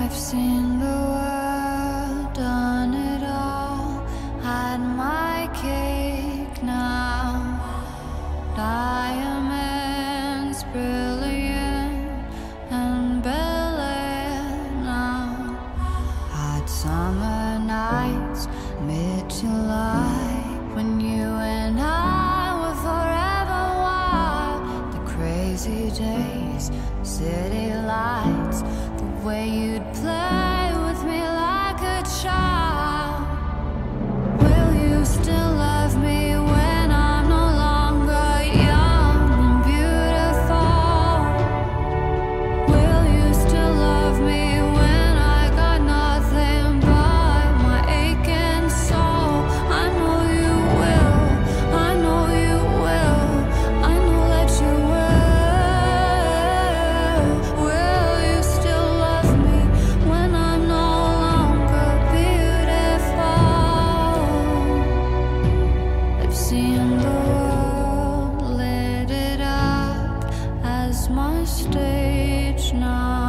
I've seen the world, done it all, had my cake now. Diamonds brilliant and Bel Air now. Hot summer nights, mid-July, when you and I were forever wild. The crazy days, city lights, the way you'd play with me like a child. Will you still love me when I'm no longer young and beautiful? Will you still love me when I got nothing but my aching soul? I know you will, I know you will, I know that you will. Will you still love me when I'm no longer beautiful? I've seen the world, lit it up as my stage now.